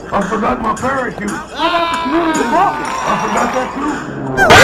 I forgot my parachute. How about the community walking? I forgot that too.